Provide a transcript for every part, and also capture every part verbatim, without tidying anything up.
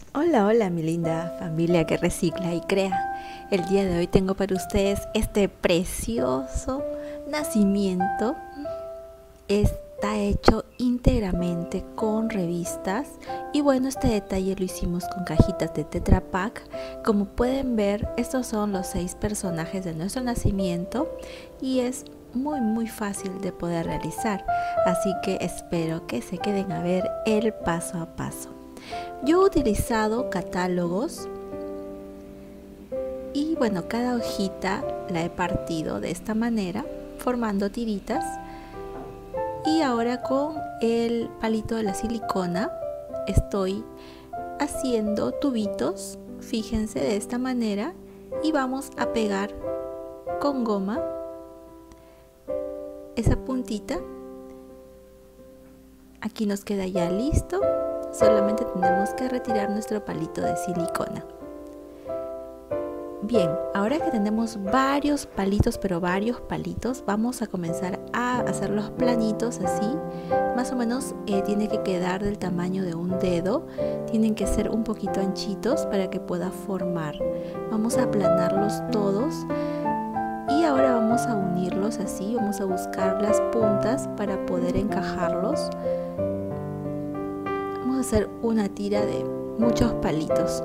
Hola, hola mi linda familia que recicla y crea. El día de hoy tengo para ustedes este precioso nacimiento. Está hecho íntegramente con revistas y bueno, este detalle lo hicimos con cajitas de Tetra Pak. Como pueden ver, estos son los seis personajes de nuestro nacimiento y es muy muy fácil de poder realizar, así que espero que se queden a ver el paso a paso. Yo he utilizado catálogos y bueno, cada hojita la he partido de esta manera formando tiritas, y ahora con el palito de la silicona estoy haciendo tubitos, fíjense, de esta manera, y vamos a pegar con goma esa puntita. Aquí nos queda ya listo. Solamente tenemos que retirar nuestro palito de silicona. Bien, ahora que tenemos varios palitos, pero varios palitos, vamos a comenzar a hacerlos planitos así. Más o menos eh, tiene que quedar del tamaño de un dedo. Tienen que ser un poquito anchitos para que pueda formar. Vamos a aplanarlos todos. Y ahora vamos a unirlos así. Vamos a buscar las puntas para poder encajarlos. Vamos a hacer una tira de muchos palitos.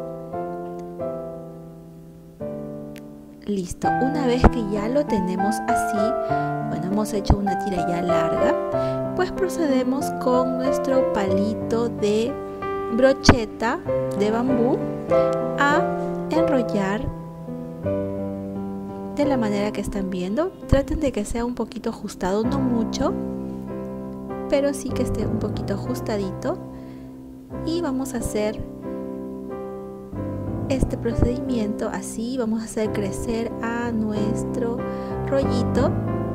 Listo, una vez que ya lo tenemos así, bueno, hemos hecho una tira ya larga, pues procedemos con nuestro palito de brocheta de bambú a enrollar de la manera que están viendo. Traten de que sea un poquito ajustado, no mucho, pero sí que esté un poquito ajustadito. Y vamos a hacer este procedimiento así. Vamos a hacer crecer a nuestro rollito.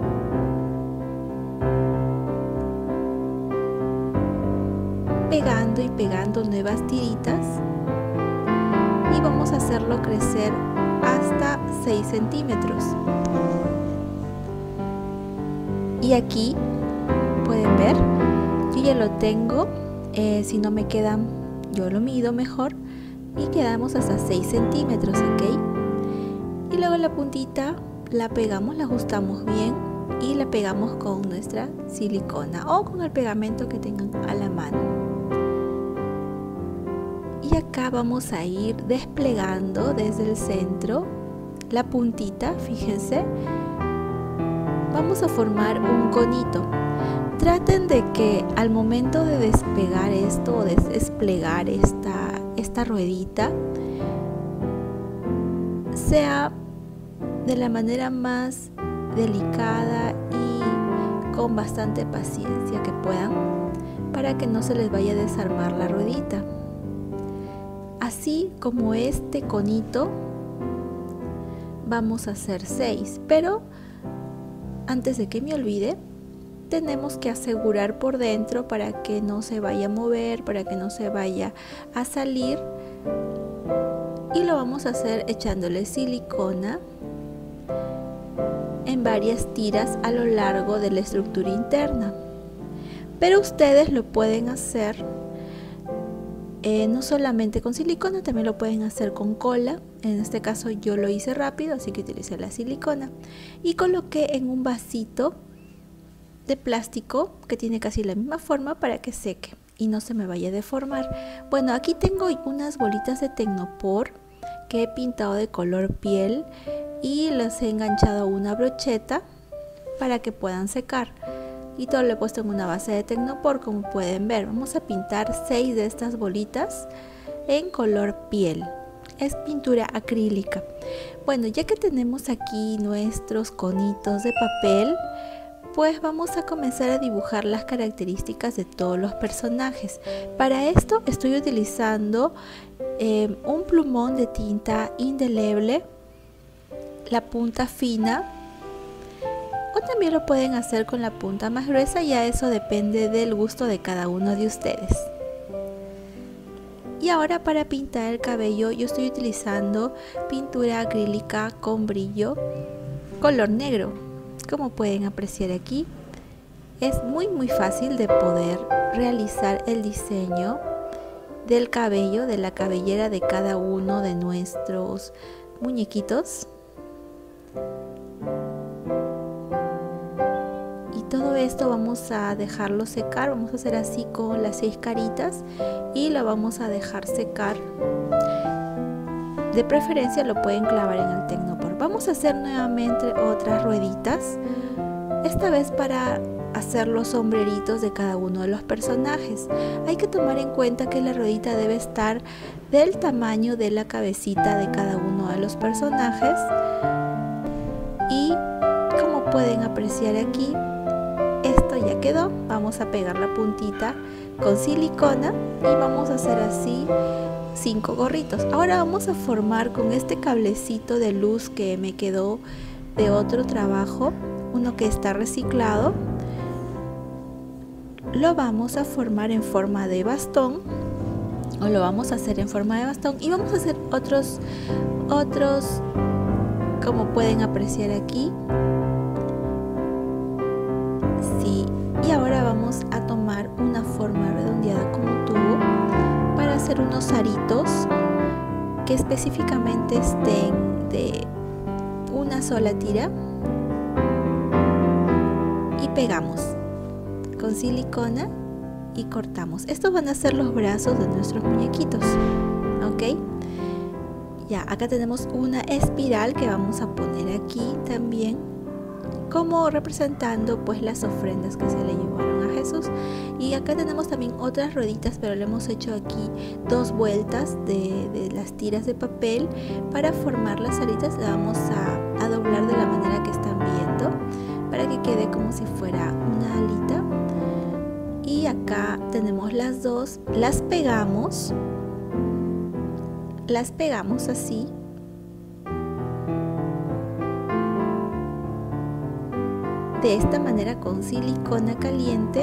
Pegando y pegando nuevas tiritas. Y vamos a hacerlo crecer hasta seis centímetros. Y aquí pueden ver, yo ya lo tengo. Eh, si no me quedan, yo lo mido mejor y quedamos hasta seis centímetros, ok. Y luego la puntita la pegamos, la ajustamos bien y la pegamos con nuestra silicona o con el pegamento que tengan a la mano. Y acá vamos a ir desplegando desde el centro la puntita, fíjense. Vamos a formar un conito. Traten de que al momento de despegar esto o de desplegar esta, esta ruedita sea de la manera más delicada y con bastante paciencia que puedan, para que no se les vaya a desarmar la ruedita. Así como este conito vamos a hacer seis, pero antes de que me olvide, tenemos que asegurar por dentro para que no se vaya a mover, para que no se vaya a salir. Y lo vamos a hacer echándole silicona en varias tiras a lo largo de la estructura interna. Pero ustedes lo pueden hacer eh, no solamente con silicona, también lo pueden hacer con cola. En este caso yo lo hice rápido, así que utilicé la silicona. Y coloqué en un vasito de plástico que tiene casi la misma forma para que seque y no se me vaya a deformar. Bueno, aquí tengo unas bolitas de Tecnopor que he pintado de color piel y las he enganchado a una brocheta para que puedan secar, y todo lo he puesto en una base de Tecnopor, como pueden ver. Vamos a pintar seis de estas bolitas en color piel. Es pintura acrílica. Bueno, ya que tenemos aquí nuestros conitos de papel, pues vamos a comenzar a dibujar las características de todos los personajes. Para esto estoy utilizando eh, un plumón de tinta indeleble, la punta fina, o también lo pueden hacer con la punta más gruesa, ya eso depende del gusto de cada uno de ustedes. Y ahora para pintar el cabello yo estoy utilizando pintura acrílica con brillo color negro. Como pueden apreciar aquí, es muy muy fácil de poder realizar el diseño del cabello, de la cabellera de cada uno de nuestros muñequitos. Y todo esto vamos a dejarlo secar, vamos a hacer así con las seis caritas y lo vamos a dejar secar. De preferencia lo pueden clavar en el Tecnopor. Vamos a hacer nuevamente otras rueditas, esta vez para hacer los sombreritos de cada uno de los personajes. Hay que tomar en cuenta que la ruedita debe estar del tamaño de la cabecita de cada uno de los personajes. Y como pueden apreciar aquí, esto ya quedó. Vamos a pegar la puntita con silicona y vamos a hacer así cinco gorritos. Ahora vamos a formar con este cablecito de luz que me quedó de otro trabajo, uno que está reciclado. Lo vamos a formar en forma de bastón, o lo vamos a hacer en forma de bastón, y vamos a hacer otros otros como pueden apreciar aquí. Sí, y ahora vamos a tomar una forma redondeada como tubo para hacer unos aritos que específicamente estén de una sola tira, y pegamos con silicona y cortamos. Estos van a ser los brazos de nuestros muñequitos, ¿ok? Ya, acá tenemos una espiral que vamos a poner aquí también, como representando pues las ofrendas que se le llevaron a Jesús. Y acá tenemos también otras rueditas, pero le hemos hecho aquí dos vueltas de, de las tiras de papel para formar las alitas. La vamos a, a doblar de la manera que están viendo para que quede como si fuera una alita. Y acá tenemos las dos, las pegamos, las pegamos así. De esta manera con silicona caliente.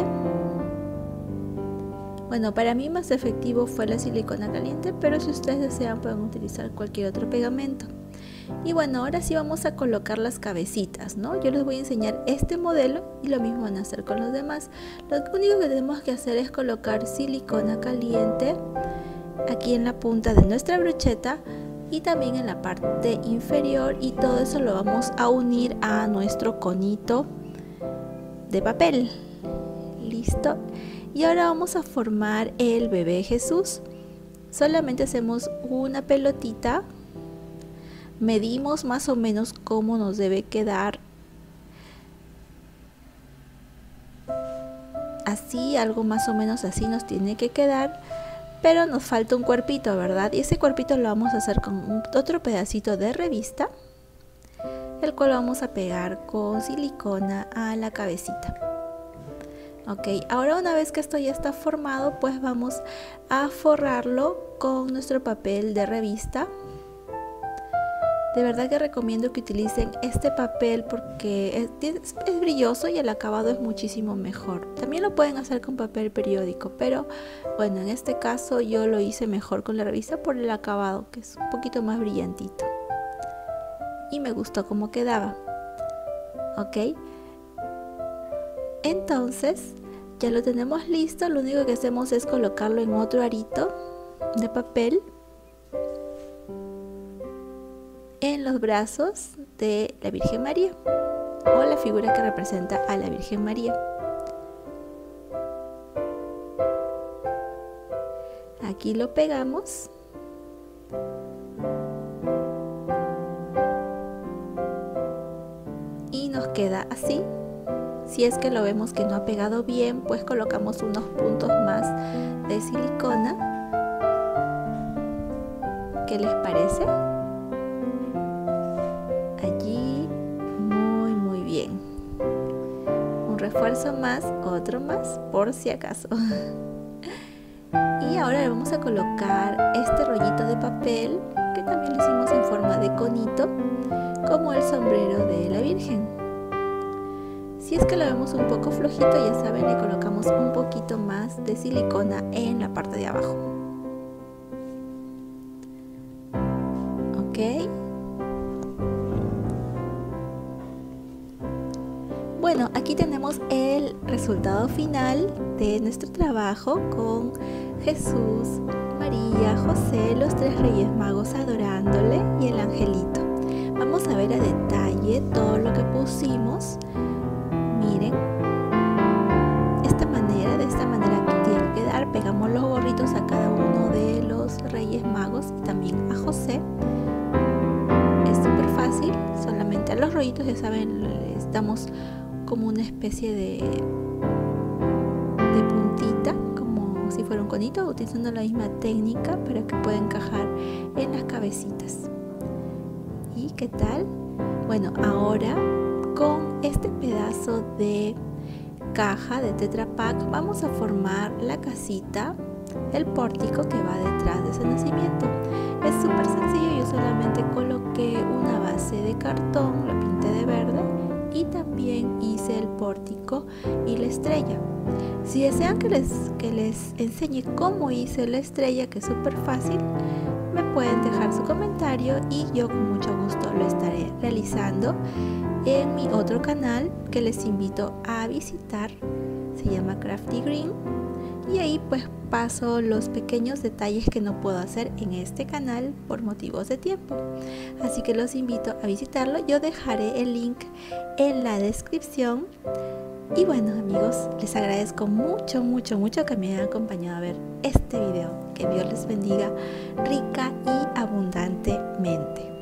Bueno, para mí más efectivo fue la silicona caliente, pero si ustedes desean pueden utilizar cualquier otro pegamento. Y bueno, ahora sí vamos a colocar las cabecitas, ¿no? Yo les voy a enseñar este modelo y lo mismo van a hacer con los demás. Lo único que tenemos que hacer es colocar silicona caliente aquí en la punta de nuestra brocheta y también en la parte inferior, y todo eso lo vamos a unir a nuestro conito de papel. Listo. Y ahora vamos a formar el bebé Jesús. Solamente hacemos una pelotita. Medimos más o menos cómo nos debe quedar. Así, algo más o menos así nos tiene que quedar. Pero nos falta un cuerpito, ¿verdad? Y ese cuerpito lo vamos a hacer con otro pedacito de revista, el cual vamos a pegar con silicona a la cabecita. Ok, ahora una vez que esto ya está formado, pues vamos a forrarlo con nuestro papel de revista. De verdad que recomiendo que utilicen este papel porque es, es, es brilloso y el acabado es muchísimo mejor. También lo pueden hacer con papel periódico, pero bueno, en este caso yo lo hice mejor con la revista por el acabado, que es un poquito más brillantito. Y me gustó cómo quedaba. Ok. Entonces, ya lo tenemos listo. Lo único que hacemos es colocarlo en otro arito de papel en los brazos de la Virgen María, o la figura que representa a la Virgen María. Aquí lo pegamos. Y nos queda así. Si es que lo vemos que no ha pegado bien, pues colocamos unos puntos más de silicona. ¿Qué les parece? Allí, muy muy bien. Un refuerzo más, otro más, por si acaso. Y ahora le vamos a colocar este rollito de papel, que también lo hicimos en forma de conito, como el sombrero de la Virgen. Si es que lo vemos un poco flojito, ya saben, le colocamos un poquito más de silicona en la parte de abajo. Ok. Bueno, aquí tenemos el resultado final de nuestro trabajo con Jesús, María, José, los tres Reyes Magos adorándole y el angelito. Vamos a ver a detalle todo lo que pusimos. Miren, esta manera, de esta manera que tiene que quedar. Pegamos los gorritos a cada uno de los Reyes Magos y también a José. Es súper fácil, solamente a los rollitos, ya saben, les damos como una especie de, de puntita, como si fuera un conito, utilizando la misma técnica para que pueda encajar en las cabecitas. ¿Y qué tal? Bueno, ahora con este pedazo de caja de Tetra Pak vamos a formar la casita, el pórtico que va detrás de ese nacimiento. Es súper sencillo, yo solamente coloqué una base de cartón, lo pinté de verde y también hice el pórtico y la estrella. Si desean que les, que les enseñe cómo hice la estrella, que es súper fácil, me pueden dejar su comentario y yo con mucho gusto lo estaré realizando en mi otro canal que les invito a visitar. Se llama Crafty Green y ahí pues paso los pequeños detalles que no puedo hacer en este canal por motivos de tiempo, así que los invito a visitarlo. Yo dejaré el link en la descripción. Y bueno amigos, les agradezco mucho mucho mucho que me hayan acompañado a ver este video. Que Dios les bendiga rica y abundantemente.